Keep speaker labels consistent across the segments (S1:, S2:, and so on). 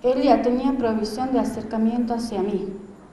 S1: él ya tenía prohibición de acercamiento hacia mí.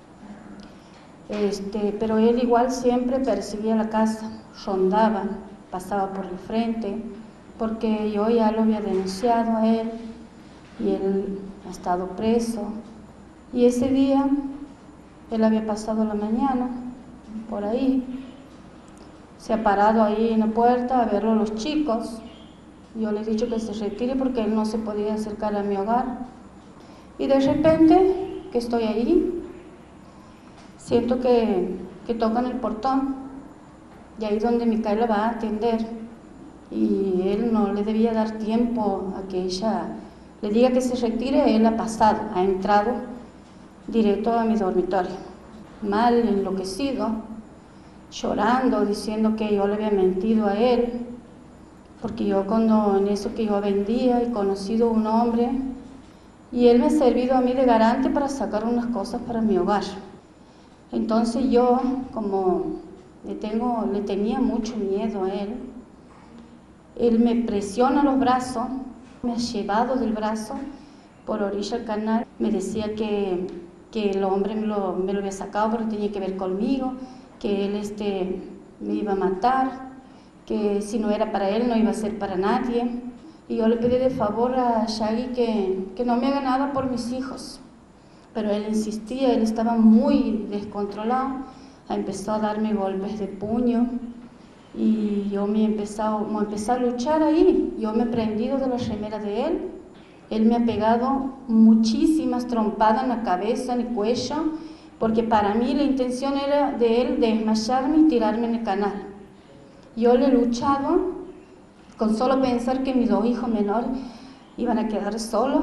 S1: Pero él igual siempre perseguía la casa, rondaba, pasaba por el frente, porque yo ya lo había denunciado a él y él ha estado preso. Y ese día él había pasado la mañana por ahí, se ha parado ahí en la puerta a verlo a los chicos. Yo le he dicho que se retire porque él no se podía acercar a mi hogar. Y de repente, que estoy ahí, siento que tocan el portón, y ahí donde Micaela va a atender, y él no le debía dar tiempo a que ella le diga que se retire. Él ha pasado, ha entrado directo a mi dormitorio, mal, enloquecido, llorando, diciendo que yo le había mentido a él, porque yo cuando en eso que yo vendía he conocido un hombre, y él me ha servido a mí de garante para sacar unas cosas para mi hogar. Entonces yo, como le tenía mucho miedo a él me presiona los brazos, me ha llevado del brazo por orilla del canal, me decía que el hombre me lo había sacado porque tenía que ver conmigo, que él me iba a matar, que si no era para él no iba a ser para nadie. Y yo le pedí de favor a Shaggy que no me haga nada por mis hijos. Pero él insistía, él estaba muy descontrolado, empezó a darme golpes de puño y yo me empecé a luchar ahí. Yo me he prendido de la remera de él me ha pegado muchísimas trompadas en la cabeza, en el cuello, porque para mí la intención era de él desmayarme y tirarme en el canal. Yo le he luchado con solo pensar que mis 2 hijos menores iban a quedar solos.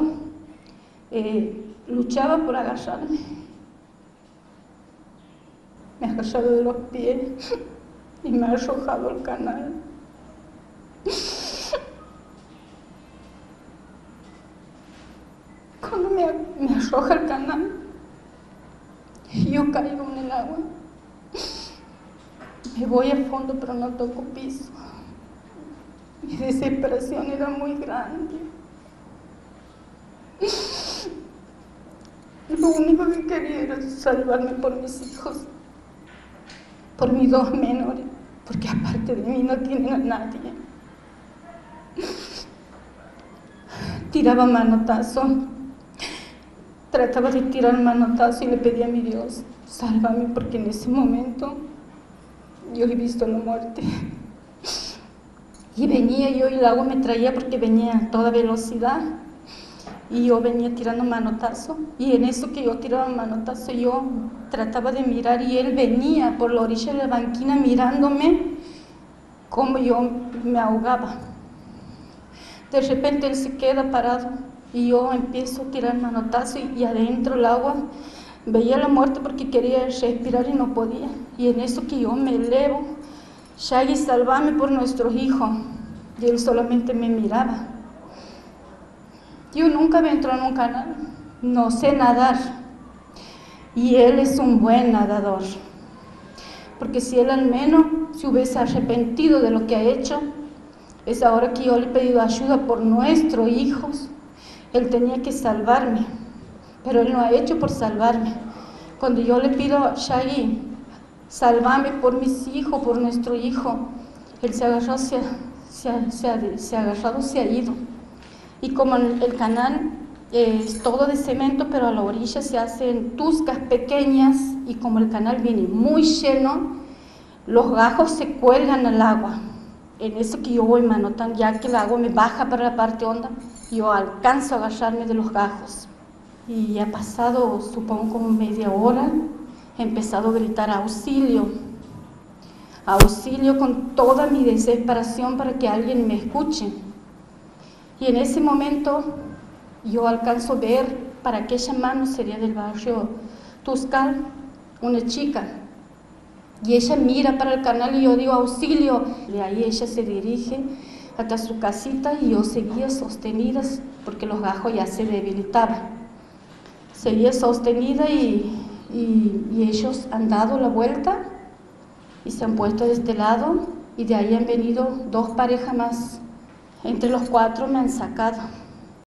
S1: Luchaba por agarrarme. Me ha agarrado de los pies y me ha arrojado al canal. Cuando me arroja al canal, yo caigo en el agua. Me voy a fondo, pero no toco piso. Mi desesperación era muy grande. Lo único que quería era salvarme por mis hijos, por mis 2 menores, porque aparte de mí no tienen a nadie. Tiraba manotazo, trataba de tirar manotazo y le pedía a mi Dios, sálvame, porque en ese momento yo he visto la muerte. Y venía yo y el agua me traía porque venía a toda velocidad. Y yo venía tirando manotazo, y en eso que yo tiraba manotazo yo trataba de mirar y él venía por la orilla de la banquina mirándome como yo me ahogaba. De repente él se queda parado y yo empiezo a tirar manotazo y adentro el agua veía la muerte porque quería respirar y no podía. Y en eso que yo me elevo, Shaggy, sálvame por nuestros hijos, y él solamente me miraba. Yo nunca había entrado en un canal, no sé nadar, y él es un buen nadador, porque si él al menos se hubiese arrepentido de lo que ha hecho, es ahora que yo le he pedido ayuda por nuestros hijos. Él tenía que salvarme, pero él no ha hecho por salvarme. Cuando yo le pido a Shaggy, sálvame por mis hijos, por nuestro hijo, él se ha agarrado, se ha ido. Y como el canal es todo de cemento, pero a la orilla se hacen tuscas pequeñas, y como el canal viene muy lleno, los gajos se cuelgan al agua. En eso que yo voy manotando, ya que el agua me baja para la parte honda, yo alcanzo a agarrarme de los gajos. Y ha pasado, supongo, como media hora, he empezado a gritar auxilio, auxilio, con toda mi desesperación para que alguien me escuche. Y en ese momento yo alcanzo a ver, para aquella mano sería del barrio Tuscal, una chica. Y ella mira para el canal y yo digo auxilio. De ahí ella se dirige hasta su casita y yo seguía sostenida porque los gajos ya se debilitaban. Seguía sostenida y ellos han dado la vuelta y se han puesto de este lado, y de ahí han venido 2 parejas más. Entre los 4 me han sacado.